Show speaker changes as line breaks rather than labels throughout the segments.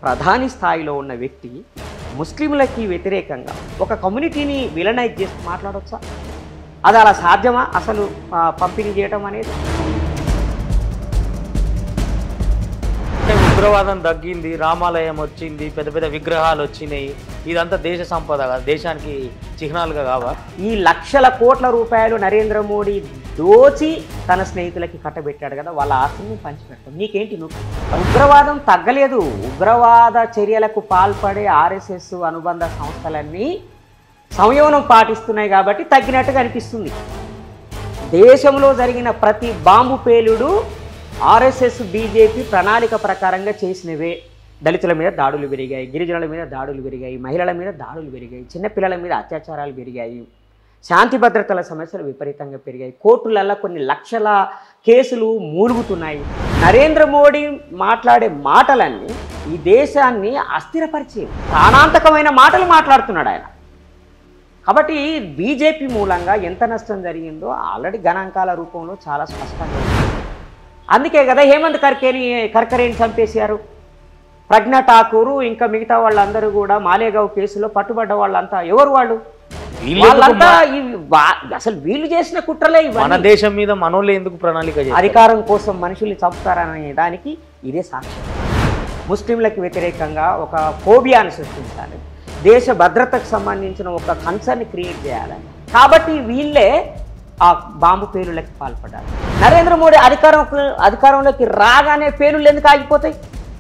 ప్రధాని స్థాయిలో ఉన్న వ్యక్తి ముస్లింలకి వ్యతిరేకంగా ఒక కమ్యూనిటీని విలనైజ్ చేసి మాట్లాడవచ్చా? అది అలా సాధ్యమా అసలు పంపిణీ చేయడం అనేది?
ఉగ్రవాదం తగ్గింది, రామాలయం వచ్చింది, పెద్ద పెద్ద విగ్రహాలు వచ్చినాయి, ఇదంతా దేశ సంపద కాదు, దేశానికి చిహ్నాలుగా కావా?
ఈ లక్షల కోట్ల రూపాయలు నరేంద్ర మోడీ దోచి తన స్నేహితులకి కట్టబెట్టాడు కదా, వాళ్ళ ఆస్తిని పంచిపెట్టాడు. నీకేంటి నువ్వు? ఉగ్రవాదం తగ్గలేదు. ఉగ్రవాద చర్యలకు పాల్పడే ఆర్ఎస్ఎస్ అనుబంధ సంస్థలన్నీ సంయమనం పాటిస్తున్నాయి కాబట్టి తగ్గినట్టుగా అనిపిస్తుంది. దేశంలో జరిగిన ప్రతి బాంబు పేలుడు ఆర్ఎస్ఎస్ బీజేపీ ప్రణాళిక ప్రకారంగా చేసినవే. దళితుల మీద దాడులు పెరిగాయి, గిరిజనుల మీద దాడులు పెరిగాయి, మహిళల మీద దాడులు పెరిగాయి, చిన్నపిల్లల మీద అత్యాచారాలు పెరిగాయి, శాంతి భద్రతల సమస్యలు విపరీతంగా పెరిగాయి, కోర్టులలో కొన్ని లక్షల కేసులు మూలుగుతున్నాయి. నరేంద్ర మోడీ మాట్లాడే మాటలన్నీ ఈ దేశాన్ని అస్థిరపరిచే ప్రాణాంతకమైన మాటలు మాట్లాడుతున్నాడు ఆయన. కాబట్టి బీజేపీ మూలంగా ఎంత నష్టం జరిగిందో ఆల్రెడీ గణాంకాల రూపంలో చాలా స్పష్టంగా ఉంది. అందుకే కదా హేమంత్ కర్కరేని చంపేశారు. ప్రజ్ఞా ఠాకూరు ఇంకా మిగతా వాళ్ళందరూ కూడా మాలేగావ్ కేసులో పట్టుబడ్డ వాళ్ళంతా ఎవరు? వాళ్ళంతా అసలు వీళ్ళు చేసిన కుట్రలే.
మన దేశం మీద మనోళ్ళు ఎందుకు ప్రణాళిక చేశారు?
అధికారం కోసం మనుషుల్ని చంపుతారనే దానికి ఇదే సాక్ష్యం. ముస్లింలకు వ్యతిరేకంగా ఒక ఫోబియాను సృష్టించాలి, దేశ భద్రతకు సంబంధించిన ఒక కన్సర్న్ క్రియేట్ చేయాలి. కాబట్టి వీళ్ళే ఆ బాంబు పేలుళ్ళకి పాల్పడ్డారు. నరేంద్ర మోడీ అధికారంలోకి రాగానే పేలుళ్ళు ఎందుకు ఆగిపోతాయి?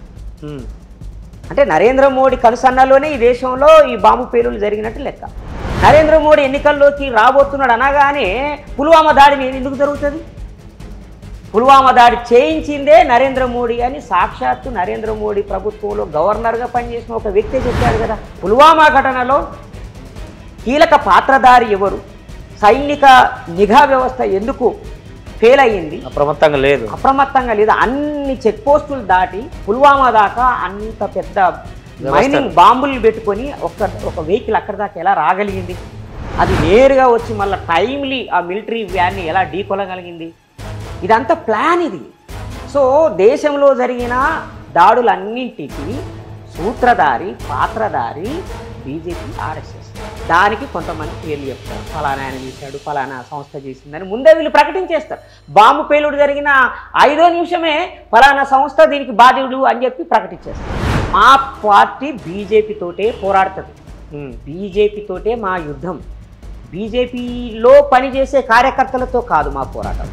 అంటే నరేంద్ర మోడీ కనుసన్నలోనే ఈ దేశంలో ఈ బాంబు పేలుళ్ళు జరిగినట్టు లెక్క. నరేంద్ర మోడీ ఎన్నికల్లోకి రాబోతున్నాడు అనగానే పుల్వామా దాడి ఎందుకు జరుగుతుంది? పుల్వామా దాడి చేయించిందే నరేంద్ర మోడీ అని సాక్షాత్తు నరేంద్ర మోడీ ప్రభుత్వంలో గవర్నర్గా పనిచేసిన ఒక వ్యక్తి చెప్పాడు కదా. పుల్వామా ఘటనలో కీలక పాత్రధారి ఎవరు? సైనిక నిఘా వ్యవస్థ ఎందుకు ఫెయిల్ అయ్యింది? అప్రమత్తంగా లేదు. అన్ని చెక్ పోస్టులు దాటి పుల్వామా దాకా అంత పెద్ద మైనింగ్ బాంబులు పెట్టుకొని ఒక వెహికల్ అక్కడి దాకా ఎలా రాగలిగింది? అది నేరుగా వచ్చి మళ్ళీ టైమ్లీ ఆ మిలిటరీ వ్యాన్ని ఎలా ఢీకొనగలిగింది? ఇదంతా ప్లాన్ ఇది. సో దేశంలో జరిగిన దాడులన్నింటికి సూత్రధారి పాత్రధారి బీజేపీ ఆర్ఎస్ఎస్. దానికి కొంతమంది పేర్లు చెప్తారు, ఫలానా ఆయన చేశాడు, ఫలానా సంస్థ చేసిందని ముందే వీళ్ళు ప్రకటించేస్తారు. బాంబు పేలుడు జరిగిన 5వ నిమిషమే ఫలానా సంస్థ దీనికి బాధ్యుడు అని చెప్పి ప్రకటించేస్తారు. మా పార్టీ బీజేపీతోటే పోరాడుతుంది, బీజేపీతోటే మా యుద్ధం, బీజేపీలో పనిచేసే కార్యకర్తలతో కాదు మా పోరాటం.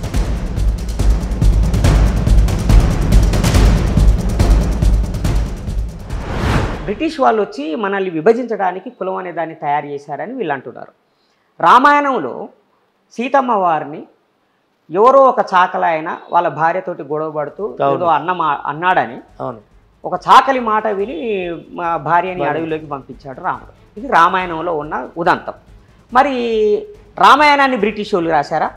బ్రిటిష్ వాళ్ళు వచ్చి మనల్ని విభజించడానికి కులం అనే దాన్ని తయారు చేశారని వీళ్ళు అంటున్నారు. రామాయణంలో సీతమ్మ వారిని ఎవరో ఒక చాకలాయన వాళ్ళ భార్యతోటి గొడవ పడుతూ ఏదో అన్నాడని ఒక చాకలి మాట విని మా భార్యని అడవిలోకి పంపించాడు రాముడు. ఇది రామాయణంలో ఉన్న ఉదంతం. మరి రామాయణాన్ని బ్రిటిష్ వాళ్ళు రాశారా?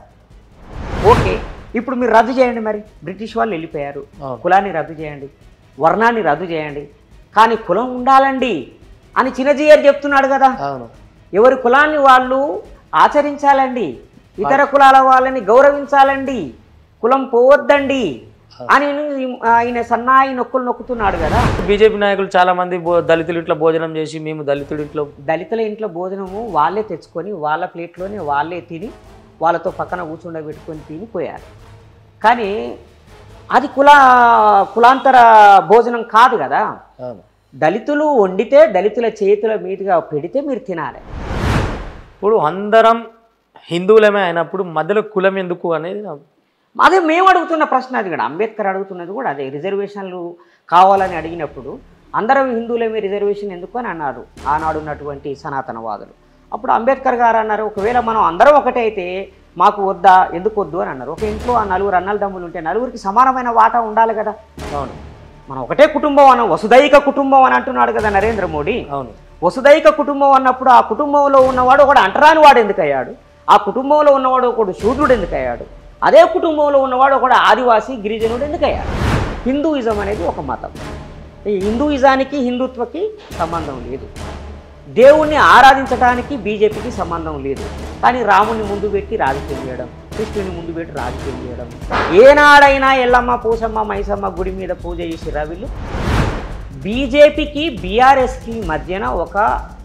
ఓకే, ఇప్పుడు మీరు రద్దు చేయండి. మరి బ్రిటిష్ వాళ్ళు వెళ్ళిపోయారు, కులాన్ని రద్దు చేయండి, వర్ణాన్ని రద్దు చేయండి, కానీ కులం ఉండాలండి అని చిన్నజీయర్ చెప్తున్నాడు కదా. ఎవరి కులాన్ని వాళ్ళు ఆచరించాలండి, ఇతర కులాల వాళ్ళని గౌరవించాలండి, కులం పోవద్దండి అని ఆయన సన్నాయి నొక్కులు నొక్కుతున్నాడు కదా.
బీజేపీ నాయకులు చాలా మంది దళితుల ఇంట్లో భోజనం చేసి మేము దళితుల ఇంట్లో భోజనము వాళ్ళే తెచ్చుకొని వాళ్ళ ప్లేట్లోనే వాళ్ళే తిని వాళ్ళతో పక్కన కూర్చుండబెట్టుకొని తినిపోయారు. కానీ అది కులాంతర భోజనం కాదు కదా. దళితులు వండితే దళితుల చేతుల మీదుగా పెడితే మీరు తినాలి. ఇప్పుడు అందరం హిందువులమే అయినప్పుడు మధ్యలో కులం ఎందుకు అనేది
అదే మేము అడుగుతున్న ప్రశ్న. అది కూడా అంబేద్కర్ అడుగుతున్నది కూడా అదే. రిజర్వేషన్లు కావాలని అడిగినప్పుడు అందరం హిందువులమే రిజర్వేషన్ ఎందుకు అని అన్నారు ఆనాడు ఉన్నటువంటి సనాతనవాదులు. అప్పుడు అంబేద్కర్ గారు అన్నారు, ఒకవేళ మనం అందరం ఒకటే అయితే మాకు వద్దా, ఎందుకు వద్దు అని అన్నారు. ఒక ఇంట్లో ఆ 4 అన్నదమ్ములు ఉంటే నలుగురికి సమానమైన వాటా ఉండాలి కదా.
అవును,
మనం ఒకటే కుటుంబం అన్న వసుదైక కుటుంబం అని అంటున్నాడు కదా నరేంద్ర మోడీ.
అవును,
వసుదైక కుటుంబం అన్నప్పుడు ఆ కుటుంబంలో ఉన్నవాడు ఒకడు అంటరాని వాడు ఎందుకు అయ్యాడు? ఆ కుటుంబంలో ఉన్నవాడు ఒకడు శూద్రుడు ఎందుకు అయ్యాడు? అదే కుటుంబంలో ఉన్నవాడు ఒకడు ఆదివాసీ గిరిజనుడు ఎందుకు అయ్యాడు? హిందూయిజం అనేది ఒక మతం. ఈ హిందూయిజానికి హిందుత్వకి సంబంధం లేదు. దేవుణ్ణి ఆరాధించడానికి బీజేపీకి సంబంధం లేదు. కానీ రాముని ముందు పెట్టి రాజకీయం చేయడం, కృష్ణుని ముందు పెట్టి రాజకీయం చేయడం. ఏనాడైనా ఎల్లమ్మ, పూసమ్మ, మైసమ్మ గుడి మీద పూజ చేసిరా వీళ్ళు? బీజేపీకి బీఆర్ఎస్కి మధ్యన ఒక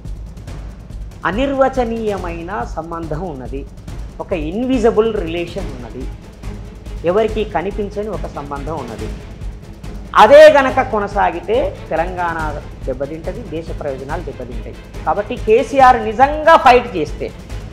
అనిర్వచనీయమైన సంబంధం ఉన్నది, ఒక ఇన్విజిబుల్ రిలేషన్ ఉన్నది, ఎవరికి కనిపించని ఒక సంబంధం ఉన్నది. అదే గనక కొనసాగితే తెలంగాణ దెబ్బతింటది, దేశ ప్రయోజనాలు దెబ్బతింటాయి. కాబట్టి కేసీఆర్ నిజంగా ఫైట్ చేస్తే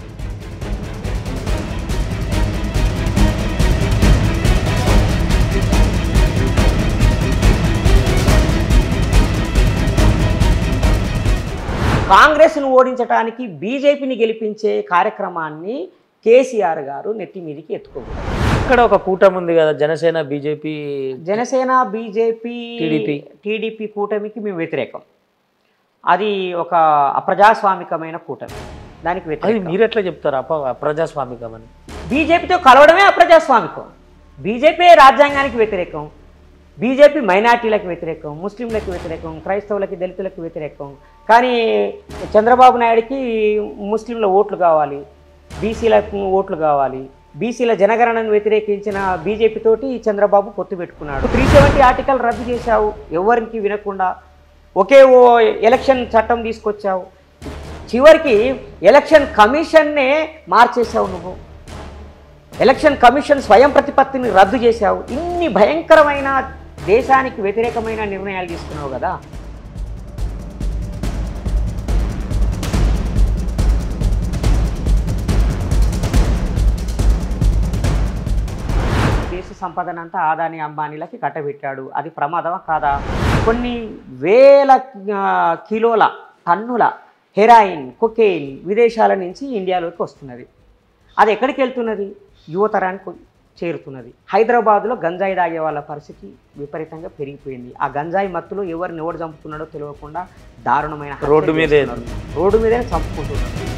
కాంగ్రెస్ను ఓడించడానికి బీజేపీని గెలిపించే కార్యక్రమాన్ని కేసీఆర్ గారు నెత్తి మీదికి ఎత్తుకోవాలి.
ఇక్కడ ఒక కూటమి ఉంది కదా, Janasena BJP.
Janasena BJP TDP కూటమికి మేము వ్యతిరేకం. అది ఒక అప్రజాస్వామికమైన కూటమి, దానికి వ్యతిరేకం.
మీరు ఎట్లా చెప్తారు అప్రజాస్వామికం అని?
బీజేపీతో కలవడమే అప్రజాస్వామికం. బీజేపీ రాజ్యాంగానికి వ్యతిరేకం, బీజేపీ మైనార్టీలకు వ్యతిరేకం, ముస్లింలకు వ్యతిరేకం, క్రైస్తవులకి, దళితులకు వ్యతిరేకం. కానీ చంద్రబాబు నాయుడికి ముస్లింల ఓట్లు కావాలి, బీసీలకు ఓట్లు కావాలి. బీసీల జనగణనను వ్యతిరేకించిన బీజేపీ తోటి చంద్రబాబు పొత్తు పెట్టుకున్నాడు. 370 ఆర్టికల్ రద్దు చేశావు, ఎవరికి వినకుండా ఒకే ఎలక్షన్ చట్టం తీసుకొచ్చావు. చివరికి ఎలక్షన్ కమిషన్నే మార్చేశావు నువ్వు. ఎలక్షన్ కమిషన్ స్వయం ప్రతిపత్తిని రద్దు చేశావు. ఇన్ని భయంకరమైన దేశానికి వ్యతిరేకమైన నిర్ణయాలు తీసుకున్నావు కదా. దేశ సంపదనంతా ఆదాని అంబానీలకి కట్టబెట్టాడు. అది ప్రమాదమా కాదా? కొన్ని వేల కిలోల టన్నుల హెరాయిన్, కొకెయిన్ విదేశాల నుంచి ఇండియాలోకి వస్తున్నది. అది ఎక్కడికి వెళ్తున్నది? యువతరానికి చేరుతున్నది. హైదరాబాద్లో గంజాయి తాగే వాళ్ళ పరిస్థితి విపరీతంగా పెరిగిపోయింది. ఆ గంజాయి మత్తులో ఎవరు చంపుతున్నాడో తెలియకుండా దారుణమైన
రోడ్డు మీదే
చంపుకుంటున్నారు.